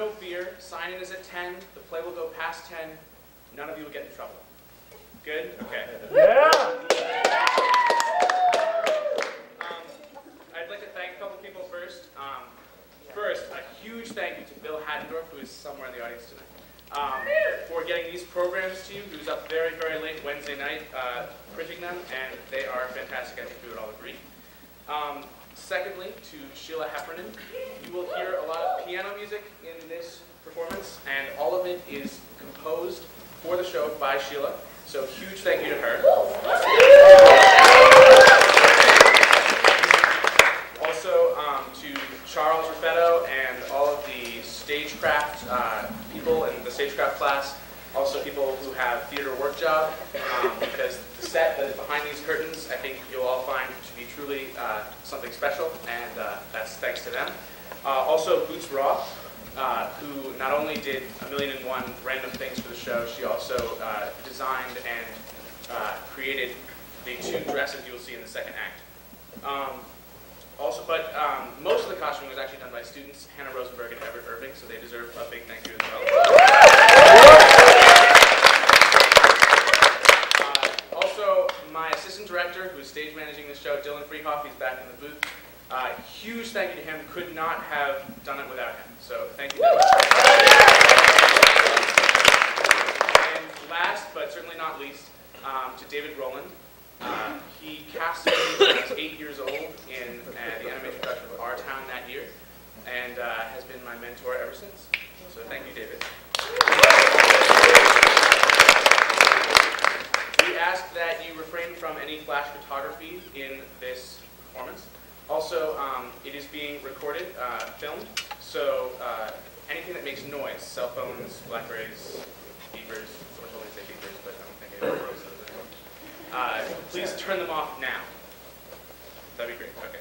no beer. Sign-in is at 10. The play will go past 10. None of you will get in trouble. Good? Okay. Yeah! I'd like to thank a couple people first. First, a huge thank you to Bill Haddendorf, who is somewhere in the audience tonight, for getting these programs to you. He was up very, very late Wednesday night printing them, and they are fantastic. I think we would all agree. Secondly, to Sheila Heffernan, you will hear a lot of piano music in this performance, and all of it is composed for the show by Sheila. So huge thank you to her. Also to Charles Raffetto and all of the stagecraft people in the stagecraft class. Also people who have theater work job, because the set that is behind these curtains, I think you'll all find to be truly something special, and that's thanks to them. Also Boots Raw, who not only did 1,000,001 random things for the show, she also designed and created the 2 dresses you will see in the second act. Most of the costuming was actually done by students, Hannah Rosenberg and Everett Irving, so they deserve a big thank you as well. Also, my assistant director, who is stage managing this show, Dylan Freehoff, he's back in the booth. Huge thank you to him. Could not have done it without him. So thank you, Dylan. And last, but certainly not least, to David Rowland. He cast me when I was 8 years old in the animation production of Our Town that year, and has been my mentor ever since. So thank you, David. We ask that you refrain from any flash photography in this performance. Also, it is being recorded, filmed, so anything that makes noise, cell phones, Blackberries, beepers, I told me to say beepers, but I don't think anyone knows those anymore. Please turn them off now. That'd be great, okay.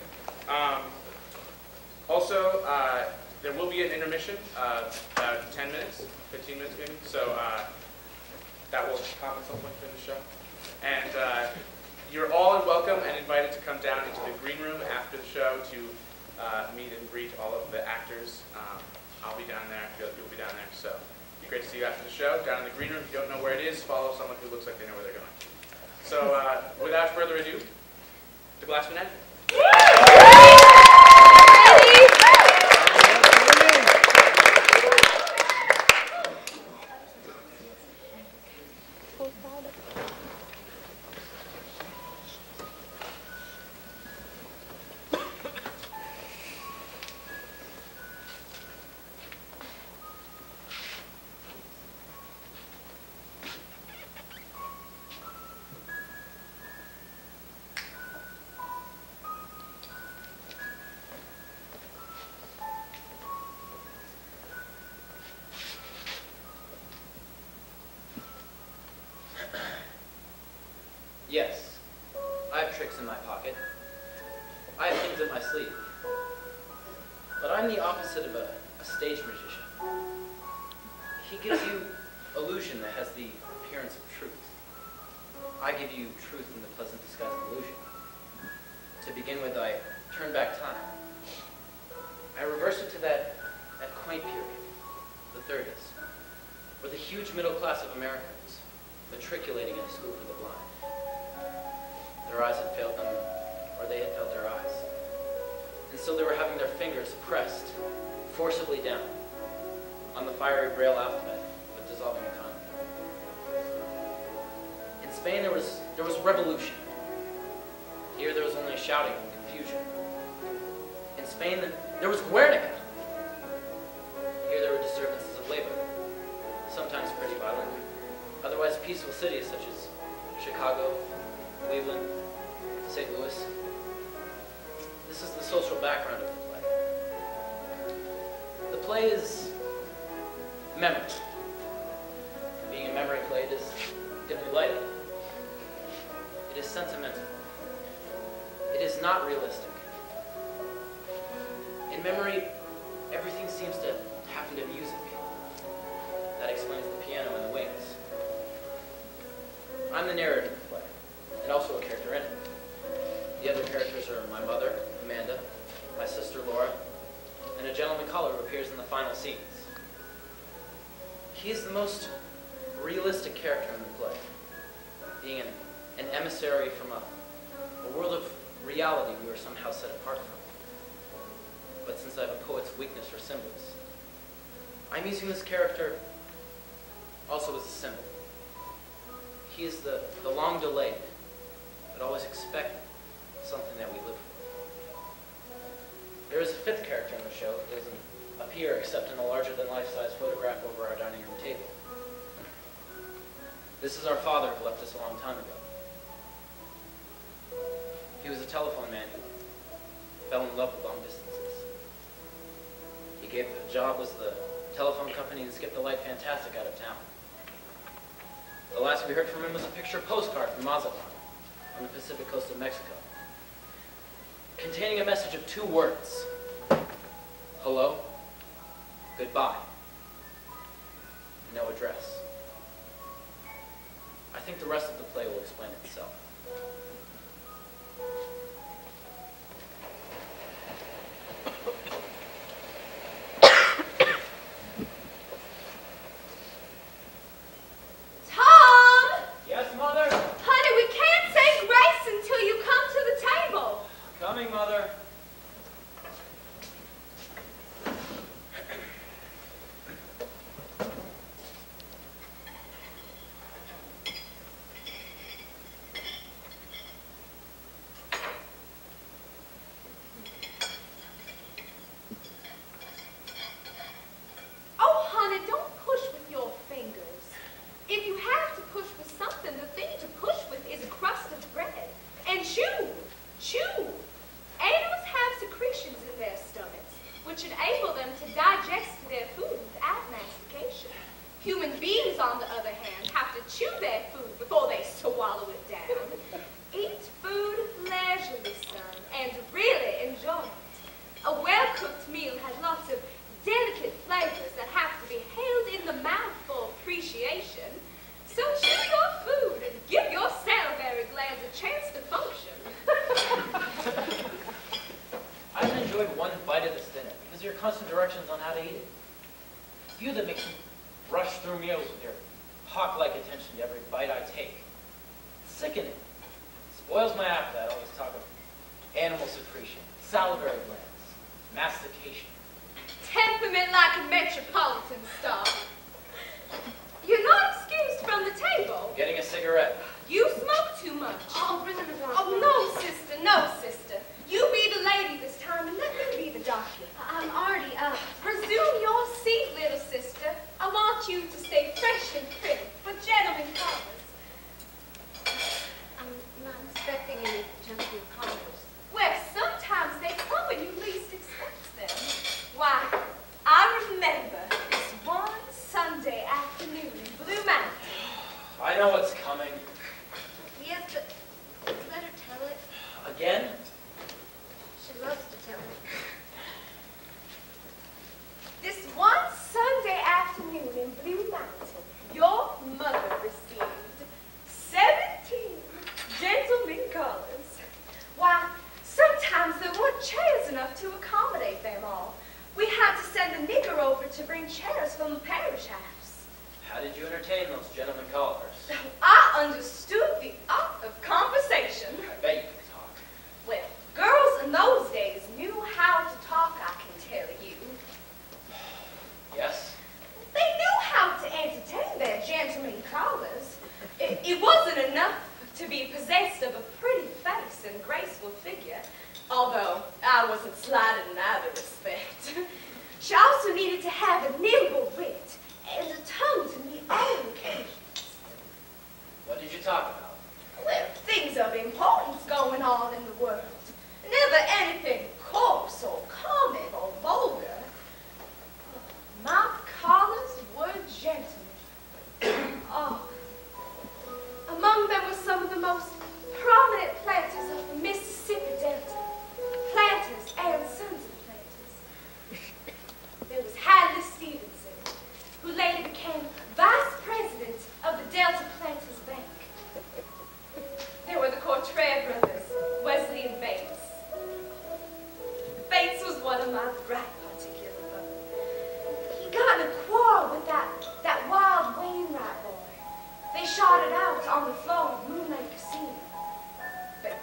Also, there will be an intermission, about 10 minutes, 15 minutes maybe, so that will come at some point during the show. And you're all welcome and invited to come down into the green room after the show to meet and greet all of the actors. I'll be down there, you'll be down there, so it'd be great to see you after the show. Down in the green room, if you don't know where it is, follow someone who looks like they know where they're going. So without further ado, the Glass Menagerie. Yes, I have tricks in my pocket. I have things up my sleeve. But I'm the opposite of a stage magician. He gives you illusion that has the appearance of truth. I give you truth in the pleasant disguise of illusion. To begin with, I turn back time. I reverse it to that quaint period, the 30s, where the huge middle class of Americans matriculating in a school for the blind. Their eyes had failed them, or they had failed their eyes. And so they were having their fingers pressed forcibly down on the fiery Braille alphabet with dissolving economy. In Spain, there was revolution. Here, there was only shouting and confusion. In Spain, there was Guernica. Here, there were disturbances of labor, sometimes pretty violent, otherwise peaceful cities such as Chicago, Cleveland, St. Louis. This is the social background of the play. The play is memory. Being a memory play, it is dimly lighted. It is sentimental. It is not realistic. In memory, everything seems to happen to music. That explains the piano and the wings. I'm the narrator of the play, and also a character in it. The other characters are my mother, Amanda, my sister Laura, and a gentleman caller who appears in the final scenes. He is the most realistic character in the play, being an emissary from a world of reality we were somehow set apart from. But since I have a poet's weakness for symbols, I'm using this character also as a symbol. He is the long delayed, but always expected something that we live for. There is a fifth character in the show that doesn't appear except in a larger-than-life-size photograph over our dining room table. This is our father who left us a long time ago. He was a telephone man who fell in love with long distances. He gave a job with the telephone company and skipped the light fantastic out of town. The last we heard from him was a picture postcard from Mazatlan on the Pacific coast of Mexico, containing a message of 2 words: hello, goodbye, no address. I think the rest of the play will explain itself.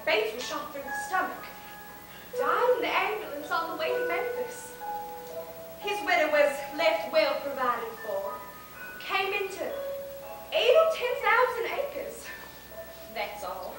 fatal shot through the stomach. Died in the ambulance on the way to Memphis. His widow was left well provided for. Came into 8 or 10,000 acres. That's all.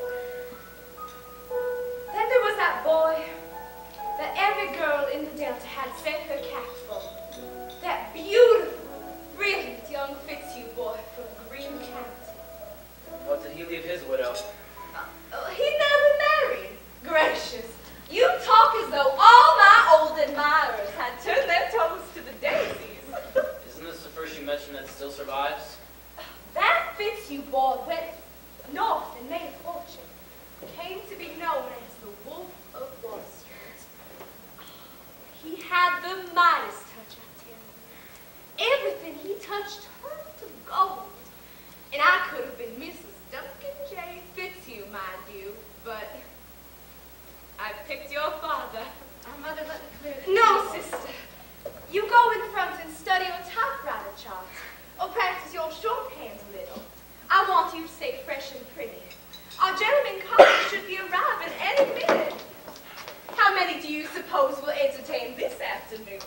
Then there was that boy that every girl in the Delta had set her cap for. That beautiful, brilliant young Fitzhugh boy from Greene County. What did he leave his widow? He never married. Gracious, you talk as though all my old admirers had turned their toes to the daisies. Isn't this the first you mentioned that still survives? That Fitzhugh boy went north and made a fortune. Came to be known as the Wolf of Wall Street. He had the Midas touch, I tell you. Everything he touched turned to gold. And I could have been Mrs. Duncan J. Fitzhugh, mind you, but I picked your father. Our mother let me clear the No, table. sister. You go in front and study your typewriter chart, or practice your shorthand a little. I want you to stay fresh and pretty. Our gentlemen callers should be arriving any minute. How many do you suppose will entertain this afternoon?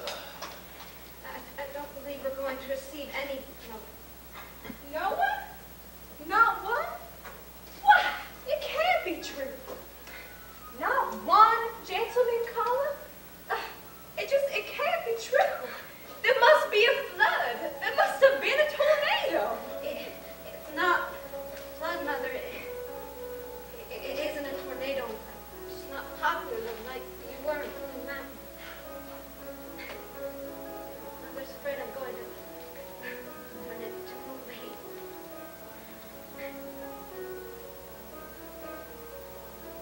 I don't believe we're going to receive any. No. No one? Not one? Why, it can't be true. Not one gentleman caller? It can't be true. There must be a flood. There must have been a tornado. It's not flood, Mother. It isn't a tornado. I'm just not popular like you were in the mountain. Mother's afraid I'm going to turn into a lake.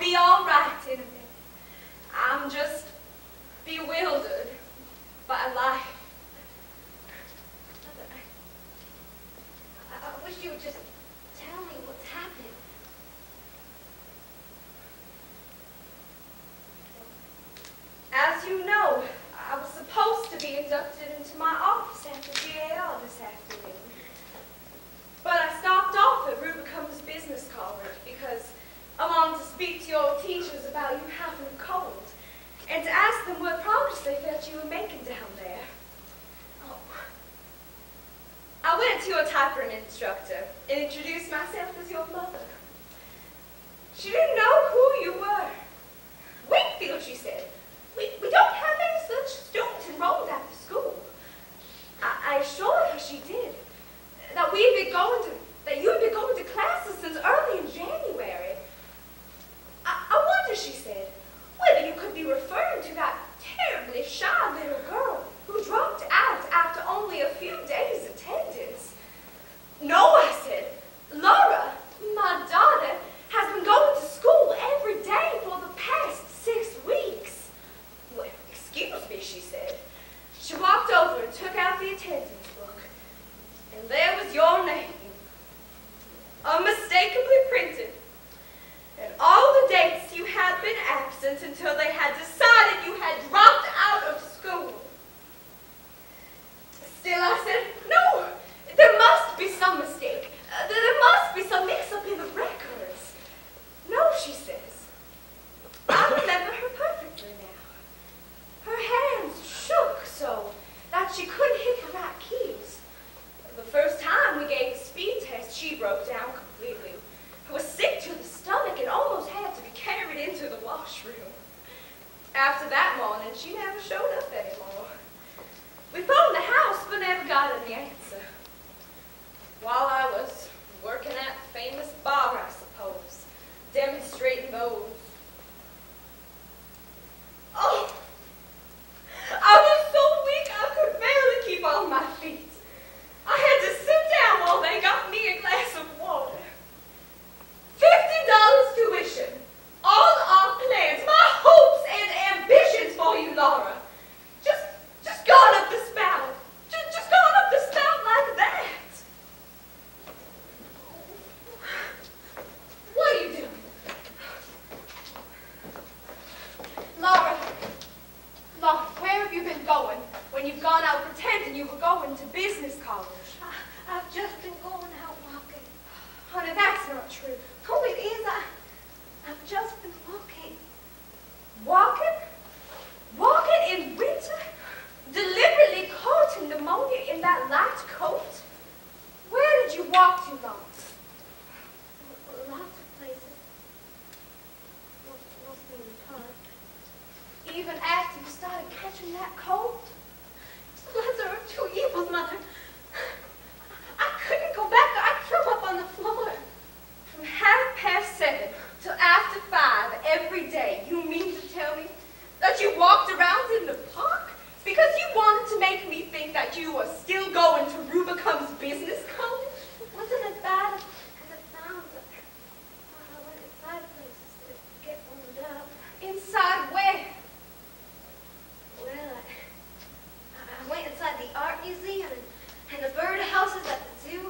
be all right in a minute. I'm just bewildered by life. Mother, I wish you would just tell me what's happened. As you know, I was supposed to be inducted into my office after GAR this afternoon. But I stopped off at Rubicum's Business College because I wanted to speak to your teachers about you having a cold and to ask them what progress they felt you were making down there. Oh. I went to your typewriting instructor and introduced myself as your mother. She didn't know who you were. Wakefield, she said. We don't have any such students enrolled at the school. I assured her she did. That you'd been going to classes since early in January. I wonder, she said, whether you could be referring to that terribly shy little girl who dropped out after only a few days' attendance. No, I said. Laura, my daughter, has been going to school every day for the past 6 weeks. Well, excuse me, she said. She walked over and took out the attendance book. And there was your name, unmistakably printed, and all the dates you had been absent until they had decided you had dropped out of school. Still, I said, no, there must be some mistake. There must be some mix-up in the records. No, she says. I remember her perfectly now. Her hands shook so that she couldn't hit the right keys. The first time we gave a speed test, she broke down completely. I was sick to the stomach and almost had to be carried into the washroom. After that morning, she never showed up anymore. We phoned the house, but never got any answer. While I was working at the famous bar, I suppose, demonstrating those. Oh! I was so weak I could barely keep on my feet. I had to sit down while they got me a glass of water. $50 tuition. All our plans, my hopes and ambitions for you, Laura. Just gone up the spout. Just gone up the spout like that. What are you doing? Laura, where have you been going when you've gone out pretending you were going to business college? I've just been going out walking. Honey, that's not true. Oh, it is. I've just been walking. Walking? Walking in winter? Deliberately coating pneumonia in that light coat? Where did you walk to, Laura? Lots of places. Mostly in the park. Even after you started catching that cold? Lesser of two evils, Mother. I couldn't go back. I'd throw up on the floor. From 7:30 till after 5 every day, you mean to tell me that you walked around in the park? Because you wanted to make me think that you were still going to Rubicum's Business College? It wasn't as bad as it sounds. I went inside places to get warmed up. Inside where? Well, I went inside the art museum and the bird houses at the zoo.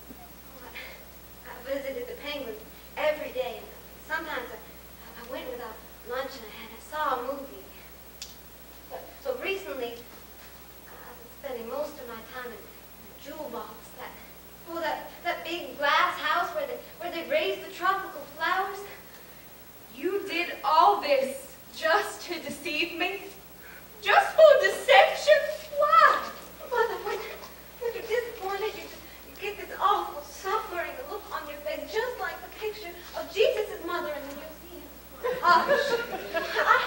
I visited the penguins every day. And sometimes I went without lunch and I saw a movie. So recently, I've been spending most of my time in the jewel box. That big glass house where they raise the tropical flowers. You did all this just to deceive me? Just for deception? Why? Mother, when you're disappointed, you get this awful suffering look on your face, just like the picture of Jesus' mother in the museum. Hush.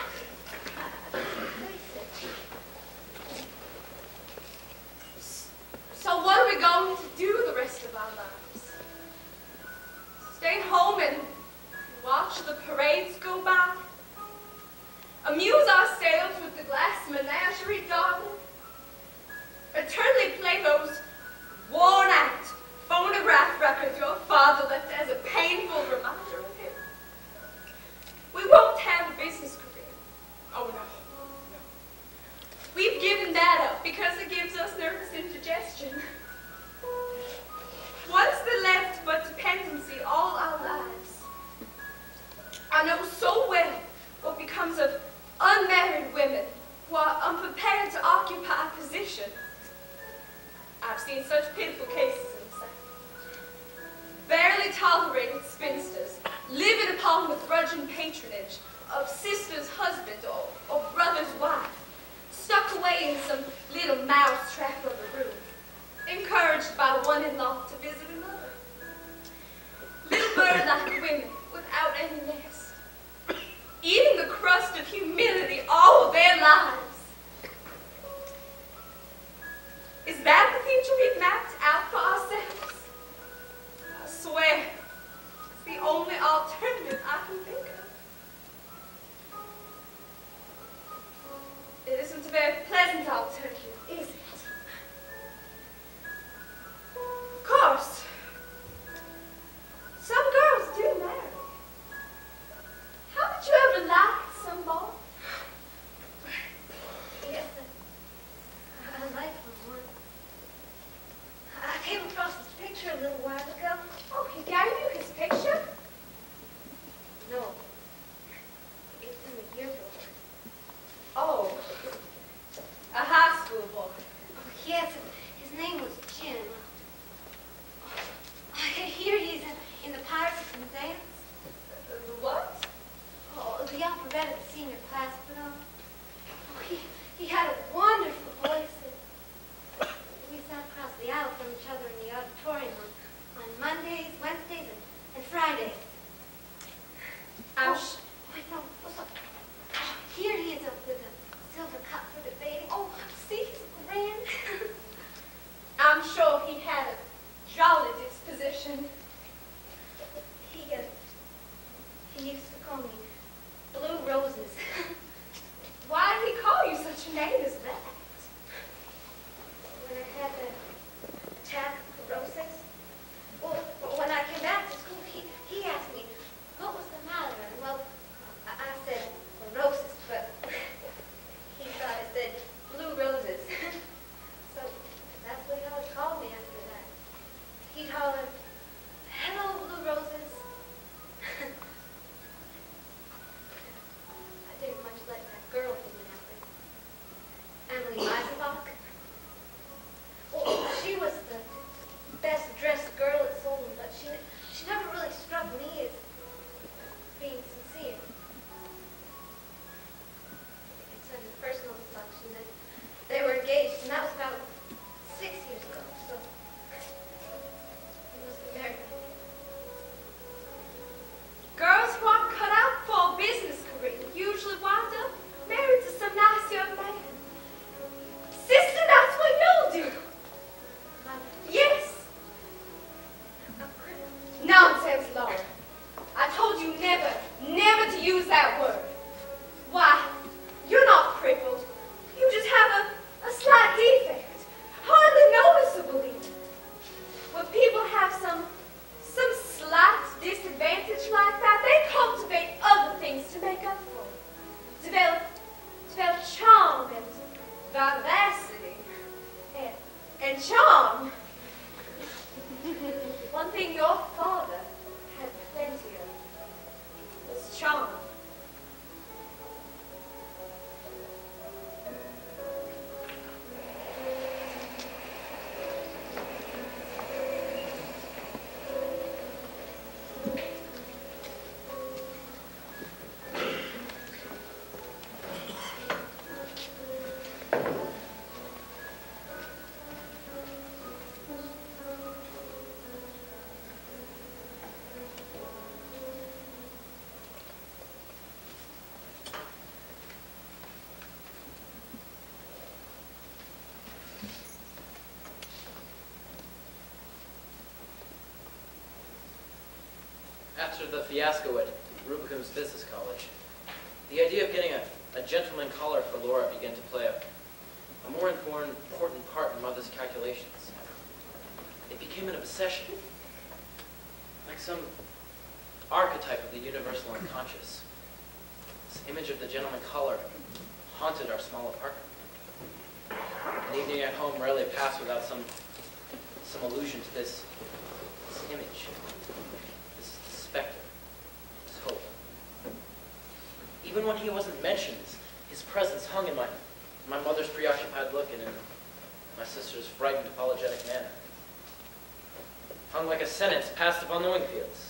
So what are we going to do the rest of our lives? Stay home and watch the parades go by? Amuse ourselves with the glass menagerie, darling? Eternally play those worn-out phonograph records your father left as a painful reminder of him? Will comes of unmarried women who are unprepared to occupy a position. I've seen such pitiful cases in the South. Barely tolerated spinsters, living upon the grudging patronage of sister's husband or brother's wife, stuck away in some little mousetrap of a room, encouraged by one-in-law to visit another. Little bird-like women without any nest, eating the crust of humility all their lives. Is that the future we've mapped out for ourselves? I swear, it's the only alternative I can think of. It isn't a very pleasant alternative, is it? Of course, some girls do marry. Haven't you ever liked some boy? Yes, I like one. I came across this picture a little while ago. Oh, he gave you his picture? No, it's in the yearbook. Oh, a high school boy. Oh, yes, his name was Jim. Here he is in the Pirates of Penzance. The what? Oh, the operetta the senior class put on. Oh, he had a wonderful voice. We sat across the aisle from each other in the auditorium on Mondays, Wednesdays, and Fridays. Wait, no, what's up? Oh, here he is up with a silver cup for debating. Oh, see, he's grand. I'm sure he had a jolly disposition. He used to call me Blue Roses. Why did he call you such a name as that? When I had the attack of sclerosis, well, when I came back to school, he asked me, what was the matter? And, well, I said sclerosis, but he thought I said Blue Roses. So that's what he always called me after that. He'd holler, hello, Blue Roses. I didn't much like that girl who went out there. Emily Eisenbach. Well, she was the best dressed girl at Solon, but she never really struck me as being sincere. It said in the personal section that they were engaged, and that was about 6 years ago, so he must be married. Girls who aren't cut out for a business career usually wind up married to some nice young man. Sister, that's what you'll do. Yes. Nonsense, Laura. I told you never to use that word. Why, you're not crippled. You just have a slight defect. Hardly noticeable even. When people have some slight disadvantage like that, they cultivate other things to make up for it. Develop charm and vivacity and charm. One thing your father had plenty of was charm. After the fiasco at Rubicum's Business College, the idea of getting a gentleman collar for Laura began to play a more and more important part in Mother's calculations. It became an obsession, like some archetype of the universal unconscious. This image of the gentleman collar haunted our small apartment. An evening at home rarely passed without some allusion to this image, this specter, this hope. Even when he wasn't mentioned, his presence hung in my mother's preoccupied look and in my sister's frightened, apologetic manner. Hung like a sentence passed upon the wing fields.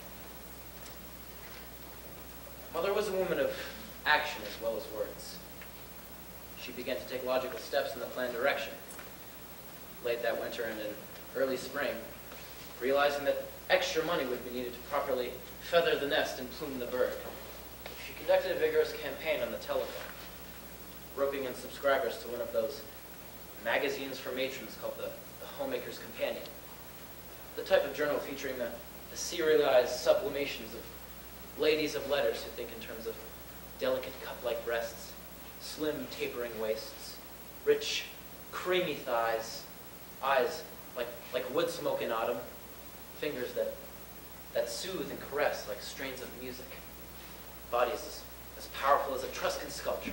Mother was a woman of action as well as words. She began to take logical steps in the planned direction. Late that winter and in early spring, realizing that extra money would be needed to properly feather the nest and plume the bird, she conducted a vigorous campaign on the telephone, roping in subscribers to one of those magazines for matrons called the Homemaker's Companion, the type of journal featuring the serialized sublimations of ladies of letters who think in terms of delicate cup-like breasts, slim tapering waists, rich, creamy thighs, eyes like wood smoke in autumn, fingers that soothe and caress like strains of music, bodies as powerful as Etruscan sculpture.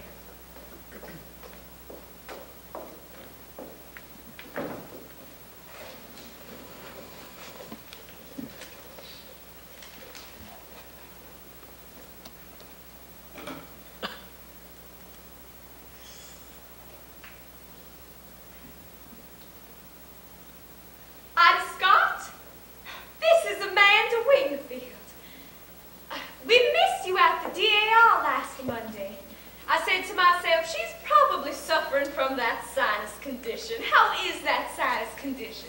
How is that sinus condition?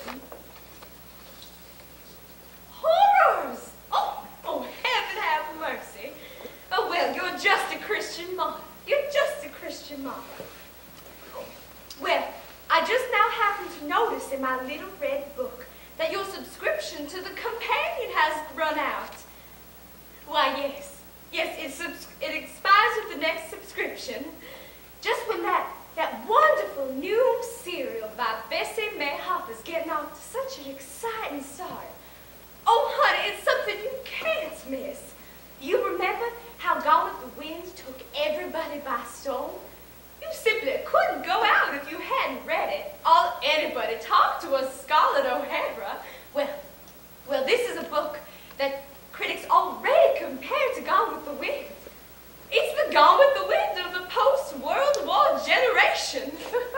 Horrors! Oh, heaven have mercy. Oh, well, you're just a Christian mother. You're just a Christian mother. Oh, well, I just now happened to notice in my little red book that your subscription to the Companion has run out. Why, yes, it expires with the next subscription. Just when that wonderful new serial by Bessie May Hopper's getting off to such an exciting start. Oh, honey, it's something you can't miss. You remember how Gone with the Wind took everybody by storm? You simply couldn't go out if you hadn't read it. All anybody talked to was Scarlett O'Hara. Well, this is a book that critics already compared to Gone with the Wind. It's the Gone with the Wind of the post-World War generation.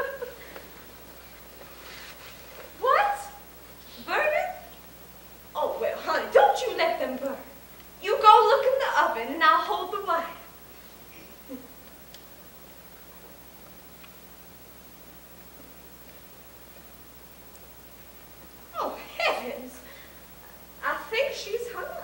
What? Burn it? Oh, well, honey, don't you let them burn. You go look in the oven and I'll hold the wire. Oh, heavens. I think she's hung up.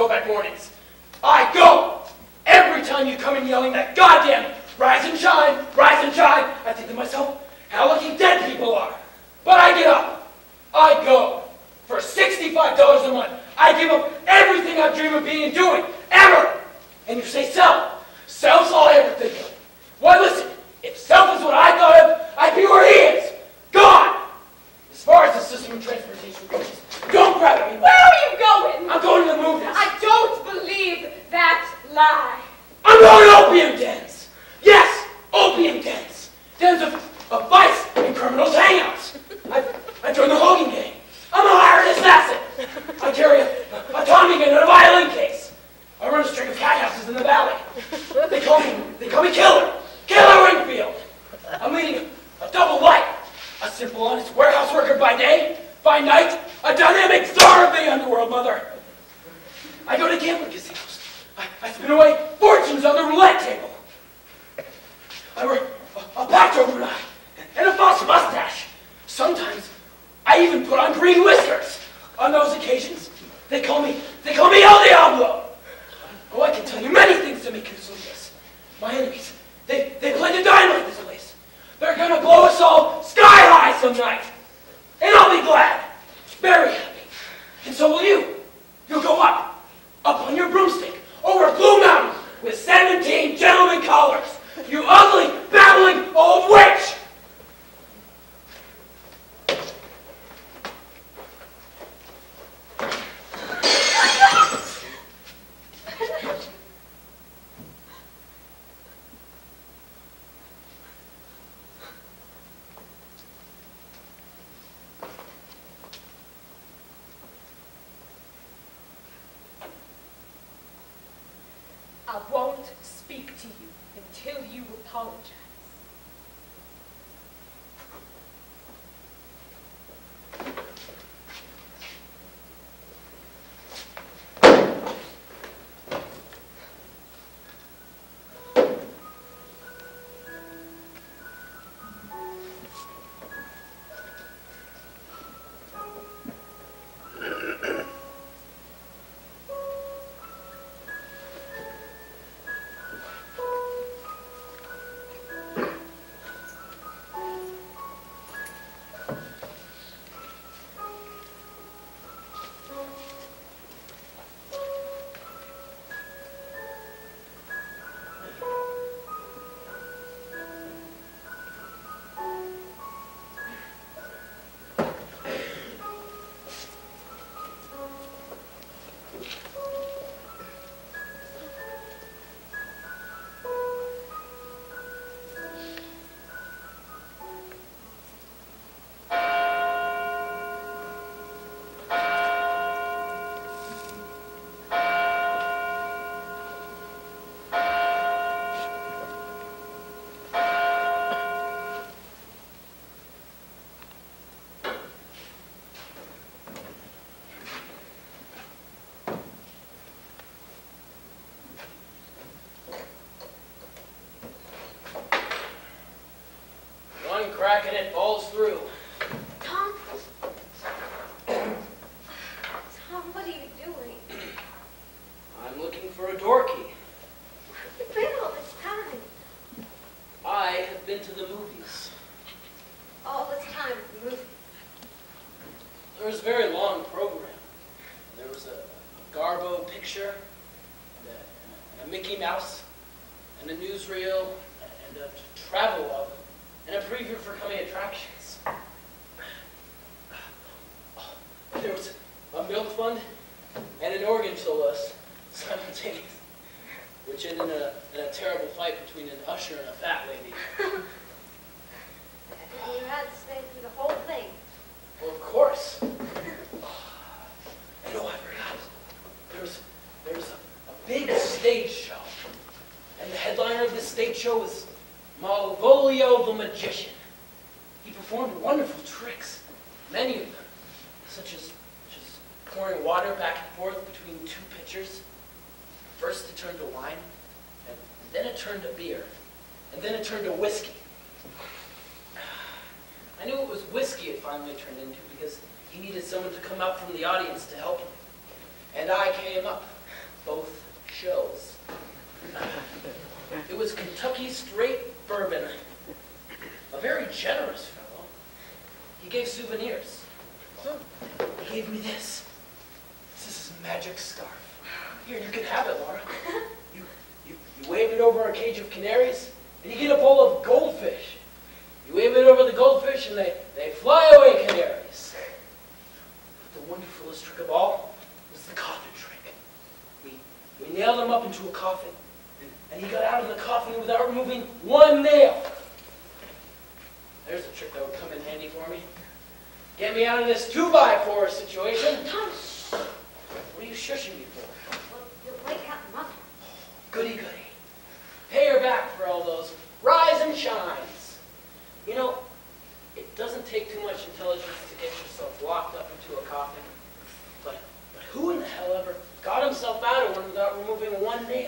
back mornings. I go! Every time you come in yelling that goddamn rise and shine, I think to myself, how lucky dead people are. But I get up. I go. For $65 a month, I give up everything I dream of being and doing, ever. And you say self. Self's all I ever think of. Why, listen, if self is what I thought of, I'd be where he is. Gone. As far as the system of transportation goes, don't grab at me. Where are you going? I'm going to the movies. I don't believe that lie. I'm going to opium dens. Yes, opium dens. Dens of vice and criminals' hangouts. I joined the Hogan gang. I'm a hired assassin. I carry a Tommy gun and a violin case. I run a string of cat houses in the valley. They call me Killer. Killer Wingfield. I'm leading a double life. A simple, honest warehouse worker by day. By night, a dynamic star of the underworld, mother. I go to gambling casinos. I spin away fortunes on the roulette table. I wear a patch over an eye and a false mustache. Sometimes I even put on green whiskers. On those occasions, they call me El Diablo. Oh, I can tell you many things to make you sleepless. My enemies, they plan to dynamite this place. They're gonna blow us all sky high some night. And I'll be glad, very happy. And so will you. You'll go up on your broomstick, over Blue Mountain, with 17 gentlemen callers. You ugly, babbling old witch! I won't speak to you until you apologize. Crack and it falls through. Tom? Tom, what are you doing? I'm looking for a door key. Where have you been all this time? I have been to the movies. All this time at the movies. There was a very long program. There was a Garbo picture, and a Mickey Mouse, and a newsreel, and a travel log, and a preview for coming attractions. There was a milk fund and an organ soloist simultaneously, which ended in a terrible fight between an usher and a fat lady. And you had to stay through the whole thing. Well, of course. You know, I forgot. There was a big stage show, and the headliner of this stage show was Malvolio the Magician. He performed wonderful tricks, many of them, such as pouring water back and forth between two pitchers. First it turned to wine, and then it turned to beer, and then it turned to whiskey. I knew it was whiskey it finally turned into because he needed someone to come up from the audience to help him. And I came up. both shows. It was Kentucky straight bourbon. A very generous fellow. He gave souvenirs. He gave me this. This is his magic scarf. Here, you can have it, Laura. You wave it over a cage of canaries, and you get a bowl of goldfish. You wave it over the goldfish, and they fly away, canaries. But the wonderfulest trick of all was the coffin trick. We nailed him up into a coffin, and he got out of the coffin without removing one nail. There's a trick that would come in handy for me. Get me out of this 2x4 situation. Tom, What are you shushing me for? well, you'll wake up Mother. Goody goody. Pay her back for all those rise and shines. You know, it doesn't take too much intelligence to get yourself locked up into a coffin. But who in the hell ever got himself out of one without removing one nail?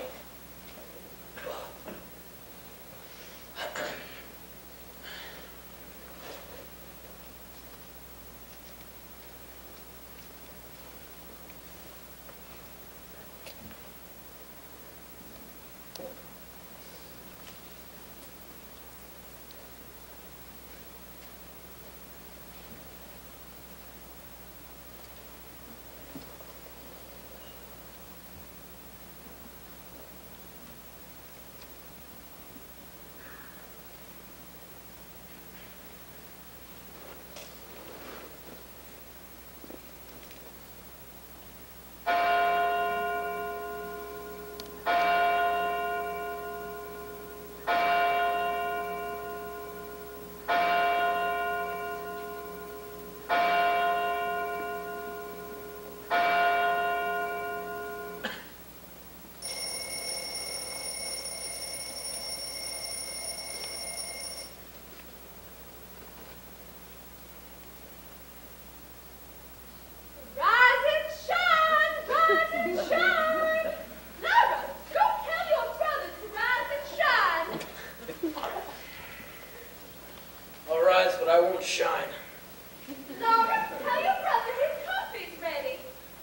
Shine. Laura, tell your brother his coffee's ready.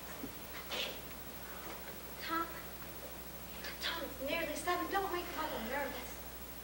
Tom, it's nearly 7. Don't make Mother nervous.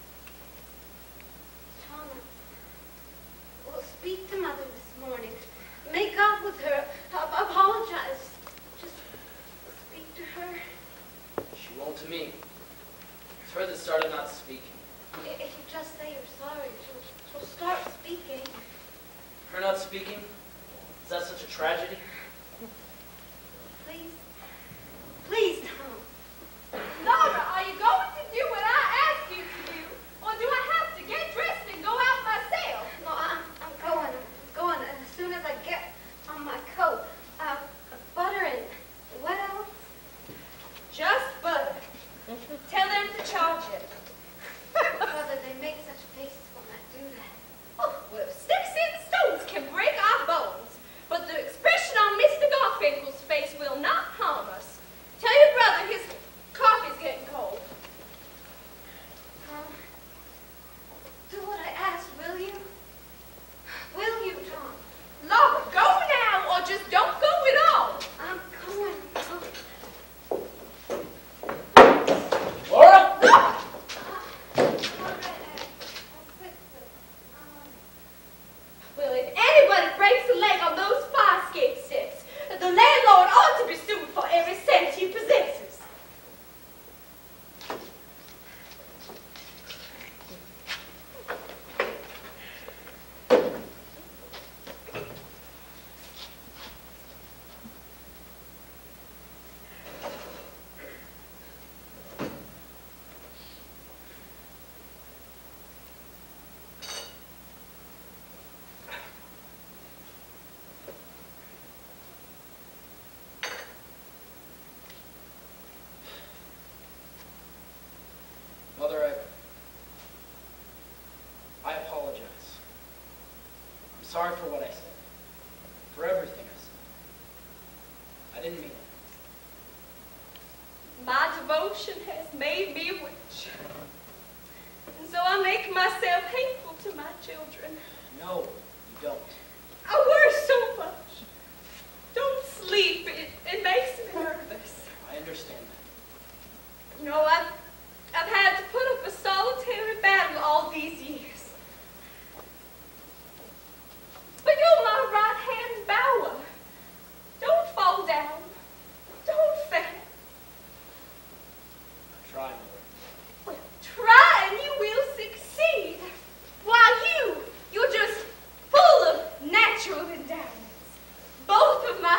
Tom, well, speak to Mother this morning. Make up with her. Apologize. Just speak to her. She won't to me. It's her that started not speaking. If you just say you're sorry, she'll start speaking. Her not speaking? Is that such a tragedy? Please. Please, Tom. Laura, are you going to do what I asked you to do? Or do I have to get dressed and go out myself? No, I'm going as soon as I get on my coat. Butter and what else? Just butter. Tell them to charge it. Brother, they make such faces when I do that. Oh, well, sticks and stones can break our bones, but the expression on Mr. Garfinkel's face will not harm us. Tell your brother his coffee's getting cold. Tom, do what I asked, will you? Will you, Tom? Laura, go now, or just don't go at all. I'm going. Laura? Laura! Well, if anybody breaks a leg on those fire escape steps, the landlord ought to be sued for every cent he possesses. Mother, I apologize. I'm sorry for what I said. For everything I said. I didn't mean it. My devotion has made me a witch. And so I make myself hateful to my children. No, you don't. I worry so much. Don't sleep. It makes me nervous. I understand that.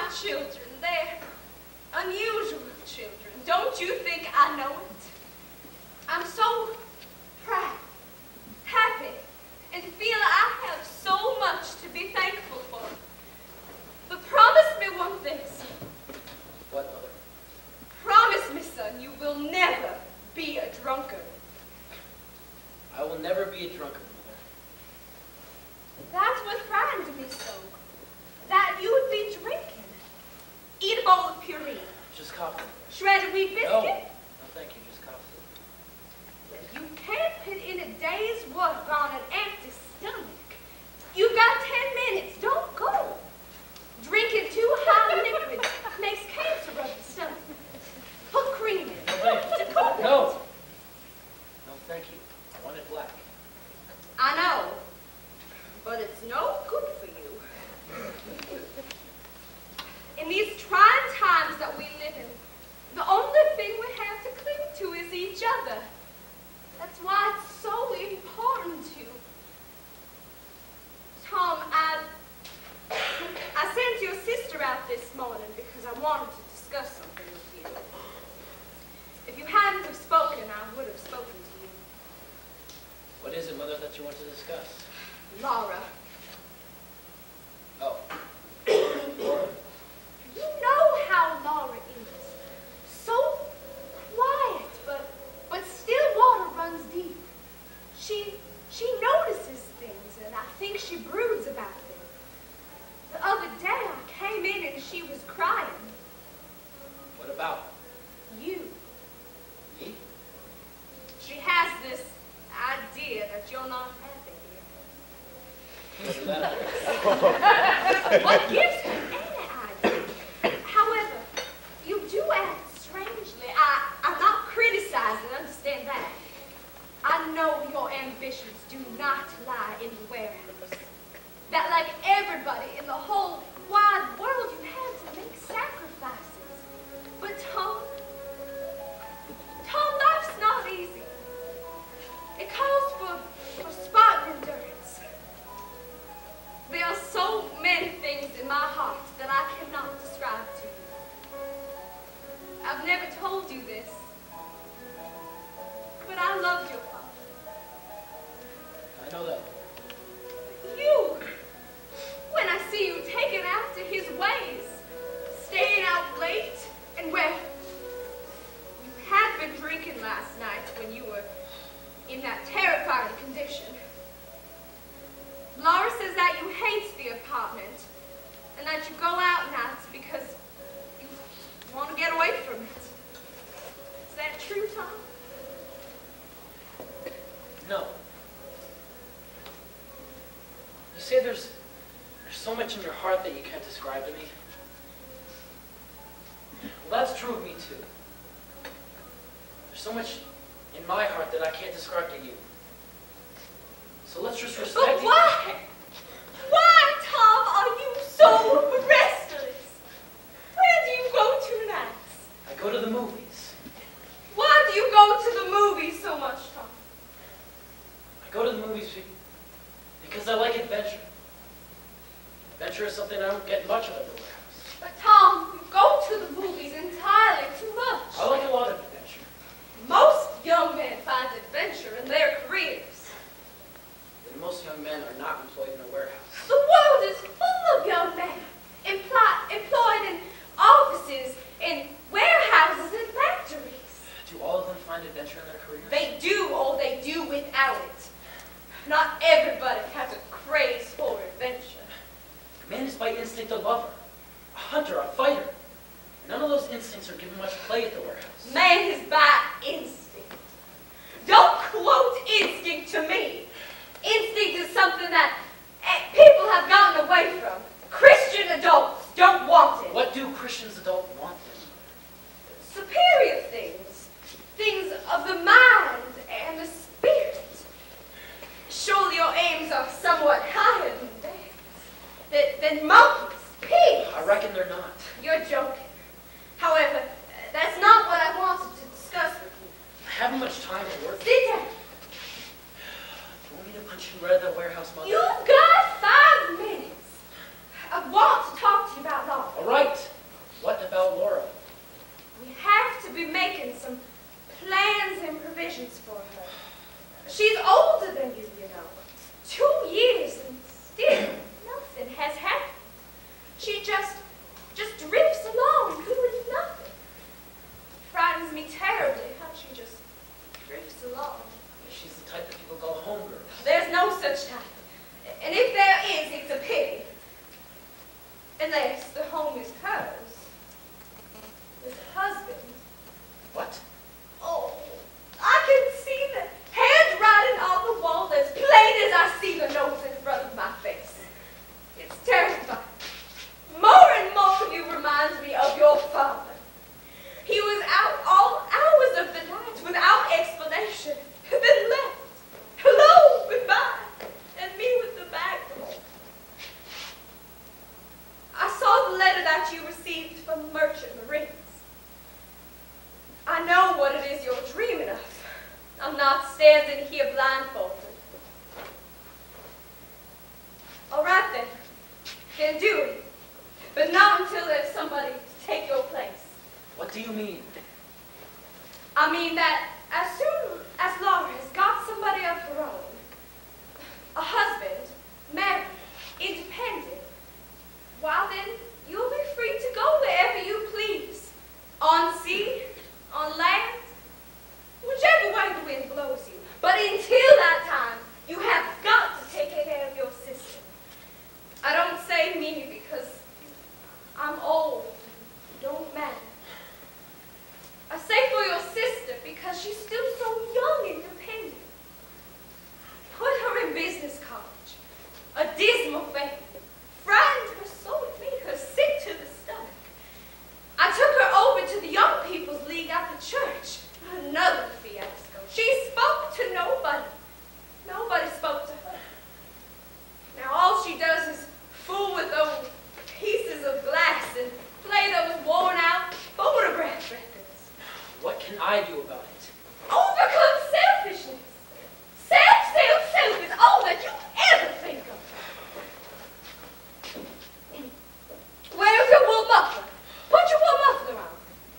children. They're unusual children. Don't you think I know it? I'm so proud, happy, and feel I have so much to be thankful for. But promise me one thing, son. What, Mother? Promise me, son, you will never be a drunkard. I will never be a drunkard, Mother. That's what frightened me so. That you would be drinking. Eat a bowl of puree. Just coffee. Shredded wheat biscuit. No, thank you, just coffee. You can't put in a day's work on an empty stomach. You've got 10 minutes. Don't go. Drinking too hot liquids makes cancer of the stomach. Put cream in it. No. No, thank you. I want it black. I know, but it's no good for you. In these trying times that we live in, the only thing we have to cling to is each other. That's why it's so important to. Tom, I sent your sister out this morning because I wanted to discuss something with you. If you hadn't have spoken, I would have spoken to you. What is it, Mother, that you want to discuss? Laura. Oh. You know how Laura is. So quiet, but still water runs deep. She notices things, and I think she broods about them. The other day I came in and she was crying. What about? You. Me? She has this idea that you're not happy What's that? here. What gives her any idea? However, you do act strangely. I'm not criticizing, understand that. I know your ambitions do not lie in the warehouse. That like everybody in the whole wide world, you have to make sacrifices. But Tom, life's not easy. It calls for Spartan endurance. There are so many things in my heart that I cannot describe to you. I've never told you this, but I loved your father. I know that. You, when I see you taking after his ways, staying out late, and well, you had been drinking last night when you were in that terrifying condition. Laura says that you hate the apartment, and that you go out nights because you want to get away from it. Is that true, Tom? No. You say there's so much in your heart that you can't describe to me. Well, that's true of me too. There's so much in my heart that I can't describe to you. So let's just respect But why? Why, Tom, are you so restless? Where do you go to nights? I go to the movies. Why do you go to the movies so much, Tom? I go to the movies because I like adventure. Adventure is something I don't get much of at the warehouse. But Tom, you go to the movies entirely too much. I like a lot of adventure. Most young men find adventure in their careers. And most young men are not employed in a warehouse. The world is full of young men employed in offices, in warehouses, and factories. Do all of them find adventure in their careers? They do, or they do without it. Not everybody has a craze for adventure. Man is by instinct a lover, a hunter, a fighter. None of those instincts are given much play at the warehouse. Man is by instinct. Don't quote instinct to me. Instinct is something that people have gotten away from. Christian adults don't want it. What do Christians adults want then? Superior things. Things of the mind and the spirit. Surely your aims are somewhat higher than theirs. Than monkeys, pigs. I reckon they're not. You're joking. However, that's not what I wanted to discuss with you. I haven't much time to work. Sit down. Do you want me to punch you right at the warehouse, Mother? You've got 5 minutes. I want to talk to you about law. All right. provisions for her. She's older than you, you know. 2 years and still nothing has happened. She just drifts along doing nothing. Frightens me terribly how she just drifts along. She's the type that people call homegirl. There's no such type. And if there is, it's a pity. Unless the home is hers. With a husband. What? Oh, I can see the handwriting on the wall as plain as I see the nose in front of my face. It's terrifying. More and more you remind me of your father. He was out all hours of the night without explanation, then left. Hello, goodbye, and me with the bag home. I saw the letter that you received from Merchant Marines. I know what it is you're dreaming of. I'm not standing here blindfolded. All right then. Then do it. But not until there's somebody to take your place. What do you mean? I mean that as soon as Laura has got somebody of her own, a husband, married, independent, well then, you'll be free to go wherever you please. On sea, on land, whichever way the wind blows you. But until that time, you have got to take care of your sister. I don't say me because I'm old, don't matter. I say for your sister because she's still so young and dependent. Put her in business college, a dismal fate, frightened her so it made her sick to the stomach. I took her over to the Young People's League at the church, another fiasco. She spoke to nobody. Nobody spoke to her. Now all she does is fool with those pieces of glass and play those worn-out photograph records. What can I do about it? Overcome selfishness. Self is all that you ever think of. Where's your wool muffler? Put your wool muffler on.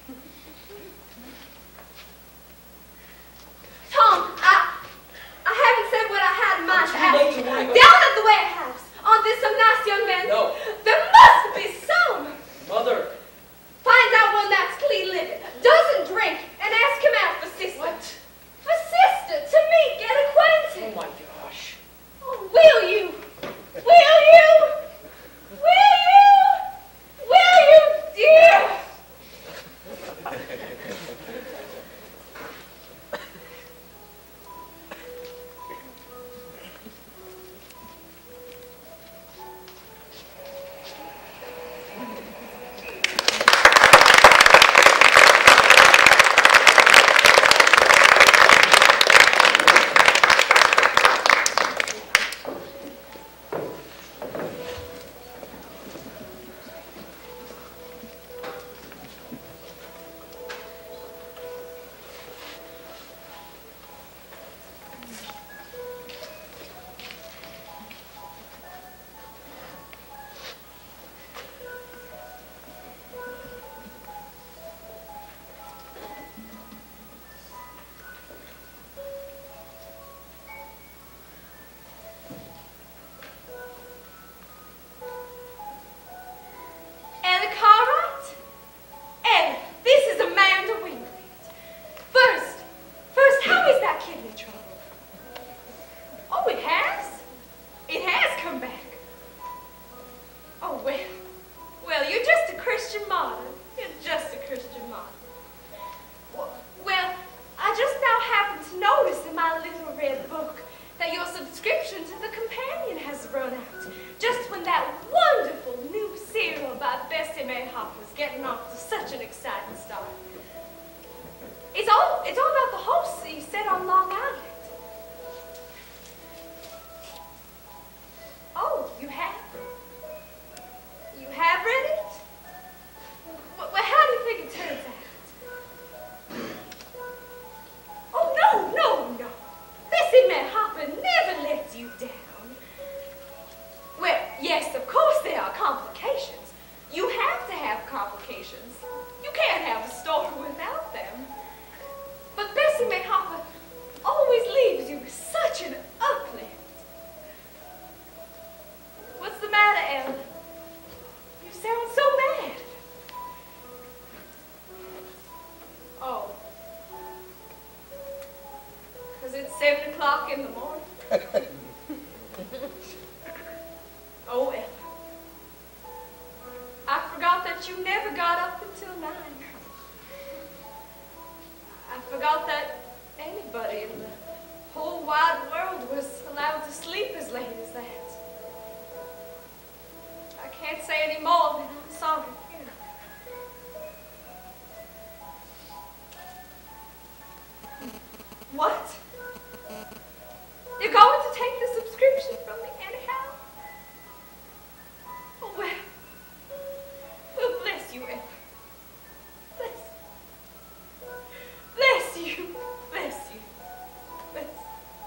Tom, I haven't said what I had in mind to ask you. Down at the warehouse, aren't there some nice young men? No. There must be some. Mother! Find out one that's clean living, doesn't drink, and ask him out for sister. What? For sister, to meet, get acquainted. Oh my gosh. Oh, will you? Will you? Will you? Will you, dear? It's all about the host that you set on Long Island. Oh, you have? You have read it? Well, how do you think it turns out? Oh, no. Bessie May Hopper never lets you down. Well, yes, of course there are complications. You have to have complications. You can't 7 o'clock in the morning. Oh, Ella. I forgot that you never got up until 9. I forgot that anybody in the whole wide world was allowed to sleep as late as that. I can't say any more than I'm sorry. What? You're going to take the subscription from me anyhow? Oh, well. Well, bless you, Ella. Bless you. Bless you. Bless you. Bless you.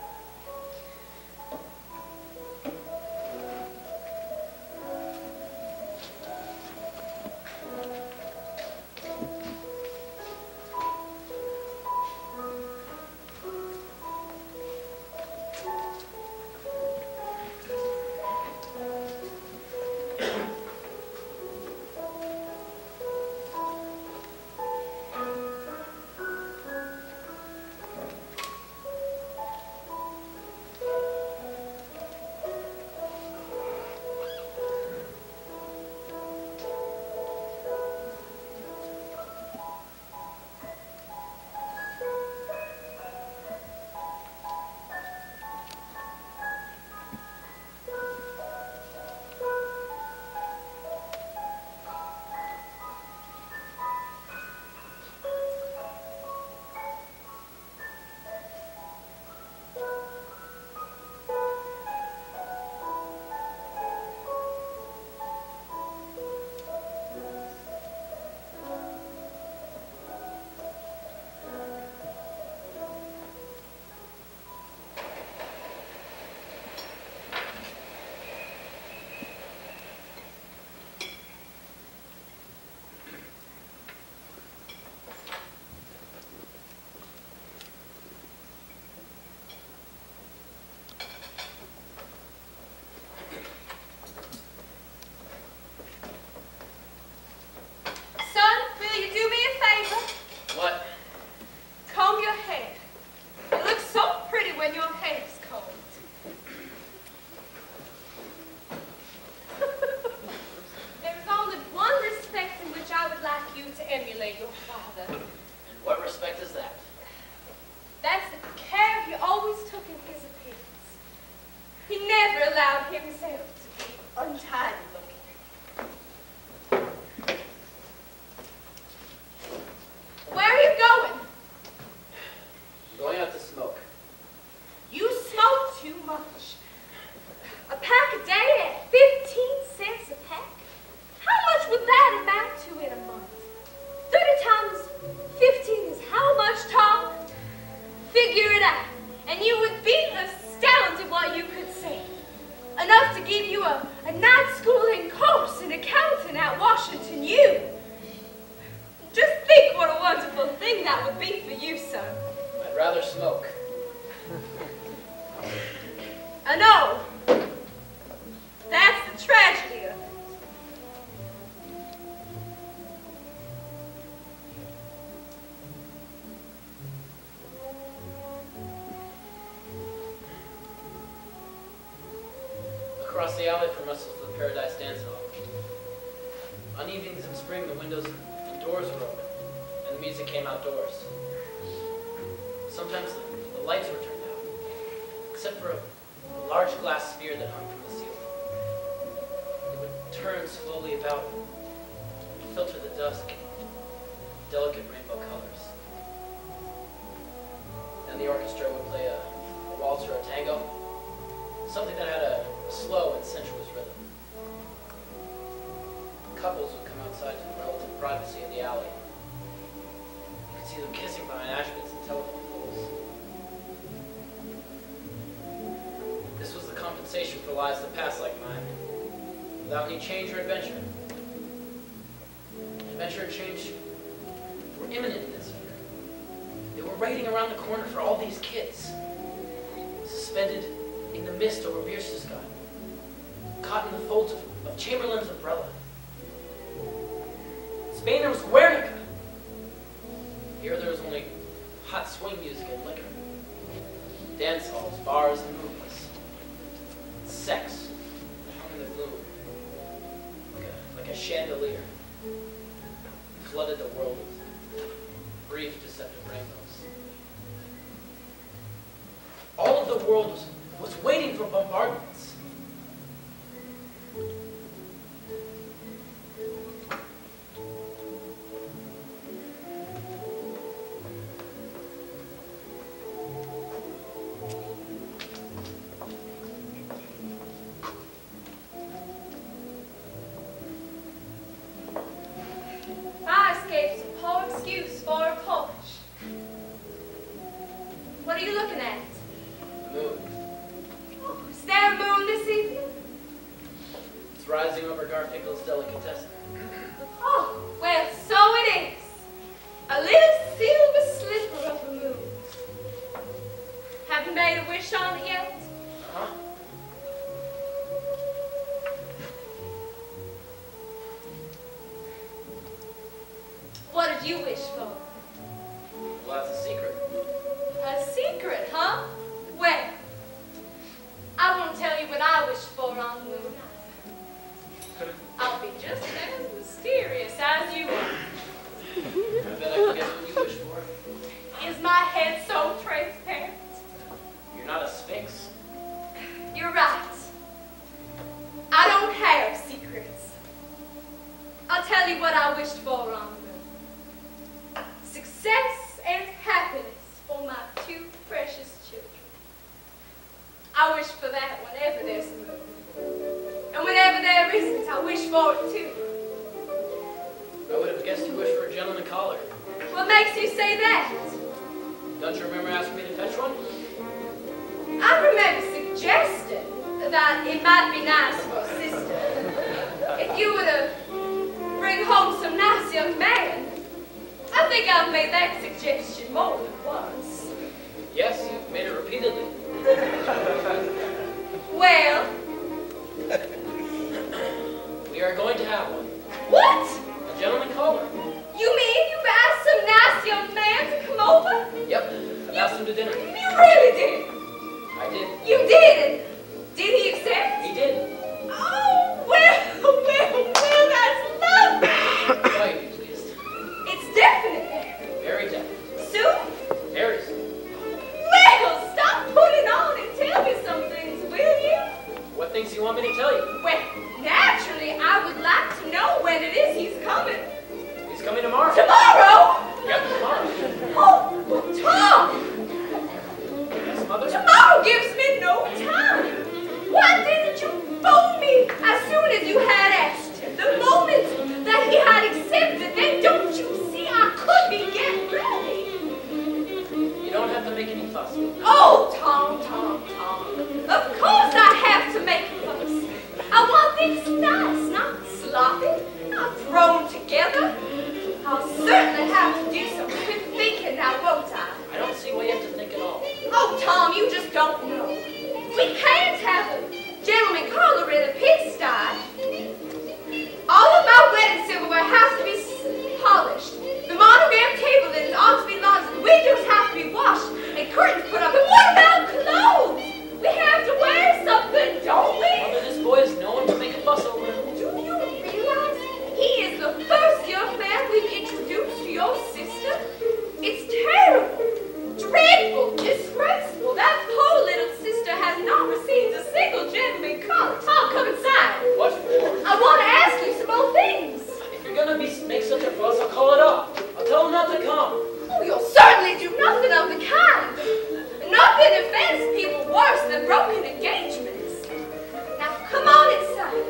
Across the alley from us was the Paradise Dance Hall. On evenings in spring, the windows and doors were open, and the music came outdoors. Sometimes the lights were turned out, except for a large glass sphere that hung from the ceiling. It would turn slowly about and filter the dusk in delicate rainbow colors. Then the orchestra would play a waltz or a tango, something that had a slow and sensuous rhythm. Couples would come outside to the relative privacy of the alley. You could see them kissing behind ashpits and telephone poles. This was the compensation for lives that passed like mine, without any change or adventure. Adventure and change were imminent this year. They were waiting around the corner for all these kids, suspended in the mist over Bierstadt, caught in the folds of Chamberlain's umbrella. In Spain there was Guernica. Here there was only hot swing music and liquor. Dance halls, bars, and movies. Sex hung in the gloom, like a chandelier, flooded the world with brief, deceptive rainbows. All of the world was waiting for bombardments. My escape's a poor excuse for a porch. What are you looking at? The moon. Oh, is there a moon this evening? It's rising over Garfinkel's delicatessen. Oh, well, so it is. A little silver slipper of a moon. Have you made a wish on it yet? Uh-huh. What did you wish for? Well, that's a secret. A secret, huh? Well, I won't tell you what I wished for on the moon either. I'll be just as mysterious as you are. I bet I can guess what you wish for. Is my head so transparent? You're not a sphinx. You're right. I don't have secrets. I'll tell you what I wished for on the moon. Success and happiness for my two precious children. I wish for that whenever there's a moon. And whenever there isn't, I wish for it too. I would have guessed you wished for a gentleman collar. What makes you say that? Don't you remember asking me to fetch one? I remember suggesting that it might be nice for a sister if you were to bring home some nice young man. I think I've made that suggestion more than once. Yes, you've made it repeatedly. Well, We are going to have one. what? A gentleman caller. You mean you've asked some nice young man to come over? Yep, I've asked him to dinner. You really did. I did. You did. Did he accept? He did. Oh, well, that's lovely. Why, be pleased. It's definite. Very definite. Soon? Very soon. Well, stop putting on and tell me some things, will you? What things do you want me to tell you? Well, naturally, I would like to know when it is he's coming. He's coming tomorrow. Tomorrow? Yep, tomorrow. Oh, Tom! Yes, Mother? Tomorrow gives me no time. Why didn't you phone me as soon as you had asked him? The moment that he had accepted, then don't you see I could be getting ready? You don't have to make any fuss. Oh, Tom. Of course I have to make a fuss. I want things nice, not sloppy, not thrown together. I'll certainly have to do some quick thinking now, won't I? I don't see why you have to think at all. Oh, Tom, you just don't know. We can't have a gentleman caller in a pigsty. All of my wedding silverware has to be polished. The monogram table linen ought to be laundered. The windows have to be washed and curtains put up. And what about clothes? We have to wear something, don't we? Mother, this boy is known to make a fuss over it. Do you realize he is the first young man we've introduced to your sister? It's terrible, dreadful, disgraceful. That poor little sister has not received a single gentleman call. Tom, come inside. What for? I want to ask you some more things. If you're gonna make such a fuss, I'll call it off. I'll tell him not to come. Oh, you'll certainly do nothing of the kind. Nothing offends people worse than broken engagements. Now, come on inside.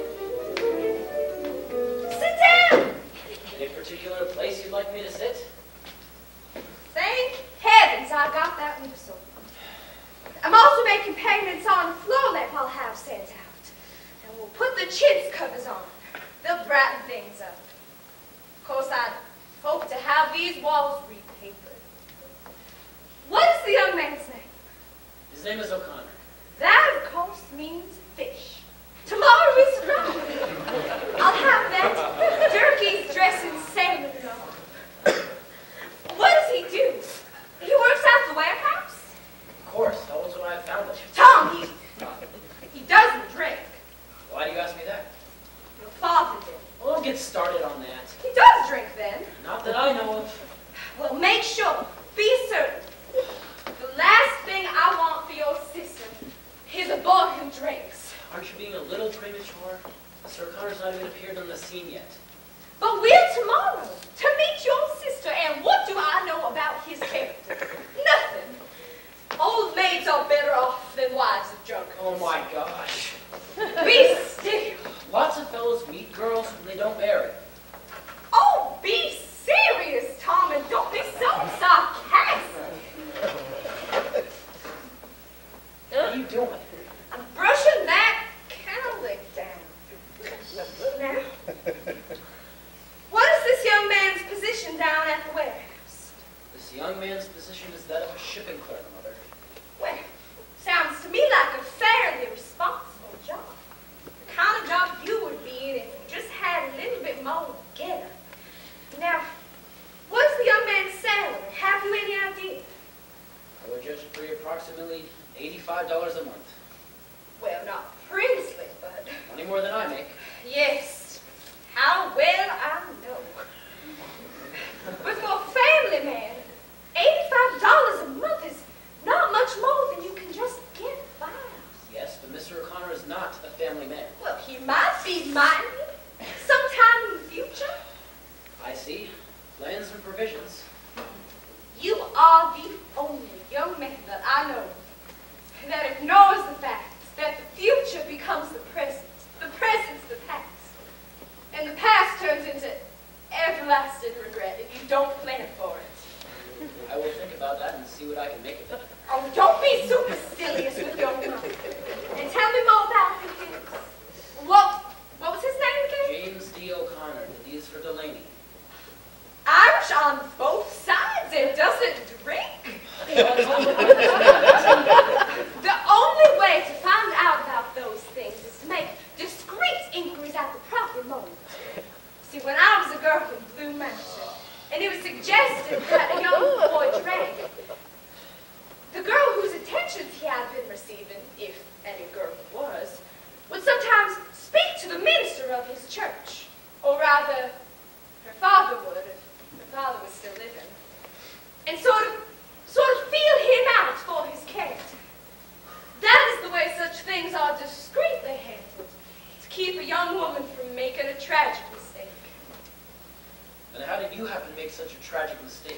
Sit down. Any particular place you'd like me to sit? Thank heavens I got that one sold. I'm also making payments on a floor lamp I'll have sent out. And we'll put the chintz covers on. They'll brighten things up. Of course, I'd hope to have these walls repapered. What is the young man's name? His name is O'Connor. That, of course, means fish. Tomorrow is Friday. I'll have that turkey's dressing salmon and all. What does he do? He works at the warehouse? Of course, that was what I started on that. He does drink then. Not that I know of. Well, make sure, be certain. The last thing I want for your sister is a boy who drinks. Aren't you being a little premature? Mr. O'Connor's not even appeared on the scene yet. But we're tomorrow to meet your sister, and what do I know about his character? Nothing. Old maids are better off than wives of drunkards. Oh my gosh. Be still. Lots of fellows meet girls when they don't marry. Oh, be serious, Tom, and don't be so sarcastic. What are you doing? I'm brushing that cowlick down. Now, what is this young man's position down at the warehouse? This young man's position is that of a shipping clerk, Mother. Well, sounds to me like a fairly responsible job. The kind of job you would be in if you just had a little bit more get up. Now, what is the young man's salary? Have you any idea? I would judge it for approximately $85 a month. Well, not princely, but Plenty more than I make. yes, how well I know. But for a family man, $85 a month is not much more than you can just get by. Yes, but Mr. O'Connor is not a family man. Well, he might be mine sometime in the future. I see. Plans and provisions. You are the only young man that I know that ignores the fact that the future becomes the present's the past, and the past turns into everlasting regret if you don't plan for it. I will think about that and see what I can make of it. Oh, don't be supercilious with your mother. And tell me more about his. What was his name again? James D. O'Connor. The D is for Delaney. Irish on both sides and doesn't drink? The only way to find out about those things is to make discreet inquiries at the proper moment. See, when I was a girl in Blue Mountain, and it was suggested that a young boy drank, the girl whose attentions he had been receiving, if any girl it was, would sometimes speak to the minister of his church, or rather, her father would, if her father was still living, and sort of feel him out for his character. That is the way such things are discreetly handled, to keep a young woman from making a tragic mistake. And how did you happen to make such a tragic mistake?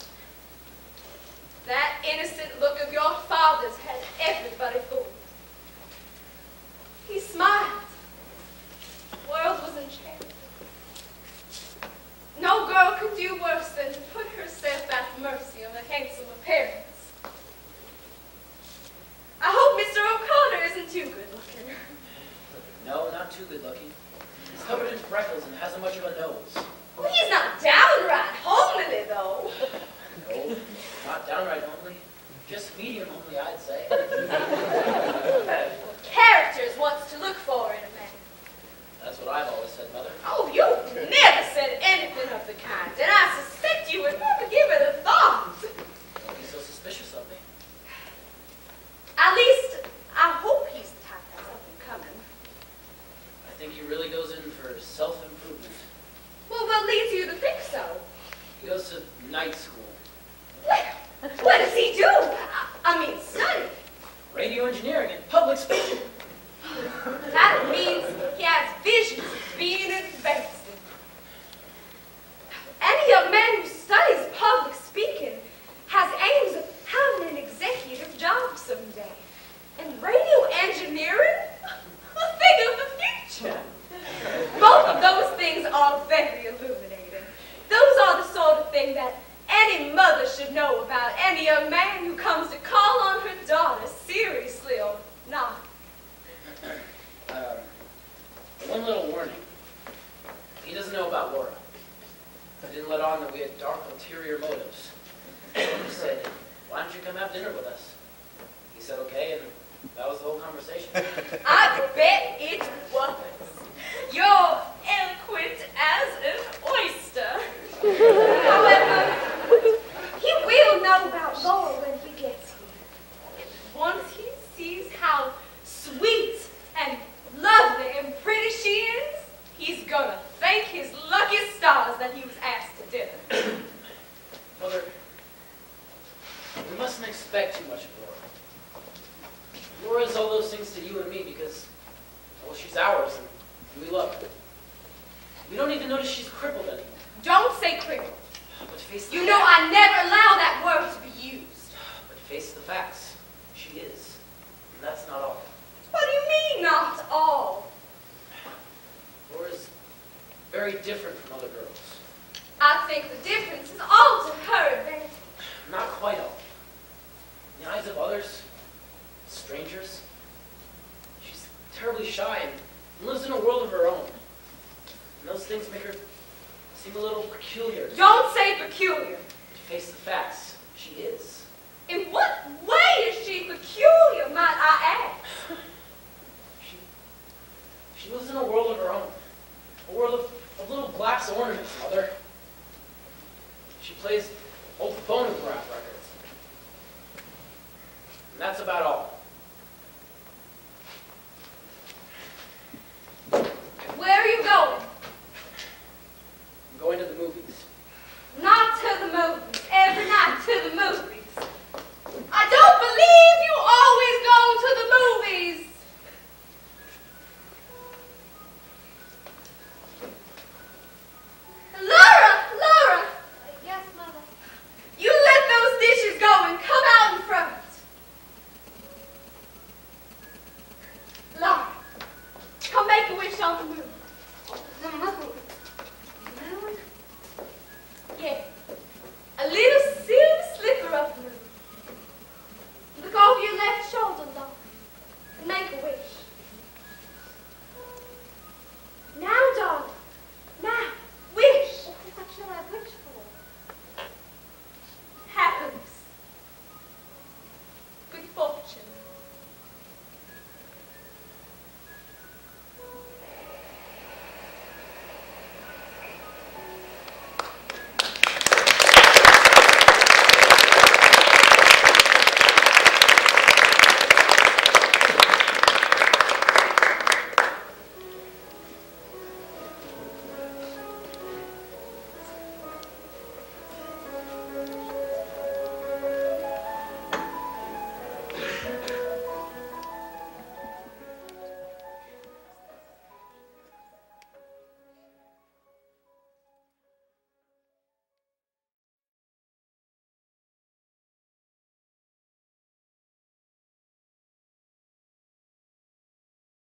That innocent look of your father's had everybody fooled. He smiled. The world was enchanted. No girl could do worse than to put herself at the mercy of a handsome appearance. I hope Mr. O'Connor isn't too good looking. No, not too good looking. He's covered in freckles and hasn't much of a nose. Well, he's not downright homely, though. No, not downright homely. Just medium homely, I'd say. Character is what's to look for in a man. That's what I've always said, Mother. Oh, you've never said anything of the kind, and I suspect you would never give it a thought. Don't be so suspicious of me. At least, I hope he's the type that's up and coming. I think he really goes in for self-improvement. Well, what leads you to think so? He goes to night school. Well, what does he do? I mean, study. Radio engineering and public speaking. That means he has visions of being advanced. Any young man who studies public speaking has aims of having an executive job someday. And radio engineering? A thing of the future. Both of those things are very illuminating. Those are the sort of thing that any mother should know about any young man who comes to call on her daughter, seriously or not. One little warning. He doesn't know about Laura. I didn't let on that we had dark ulterior motives. He said, why don't you come have dinner with us? He said, okay, and that was the whole conversation. I bet it was. You're eloquent as an oyster. However, he will know about Laura when he gets here. Once he sees how sweet and lovely and pretty she is, he's gonna thank his that he was asked to dinner. Mother, we mustn't expect too much of Laura. Laura's all those things to you and me because, well, she's ours and we love her. We don't even notice she's crippled anymore. Don't say crippled. But face the You know I never allow that word to be used. But face the facts. She is. And that's not all. What do you mean, not all? Laura's very different from other girls. I think the difference is all to her advantage. Not quite all. In the eyes of others, strangers, she's terribly shy and lives in a world of her own. And those things make her seem a little peculiar. Don't say peculiar. To face the facts, she is. In what way is she peculiar, might I ask? She lives in a world of her own. A world of little glass ornaments, Mother. She plays old phonograph records. And that's about all. Where are you going?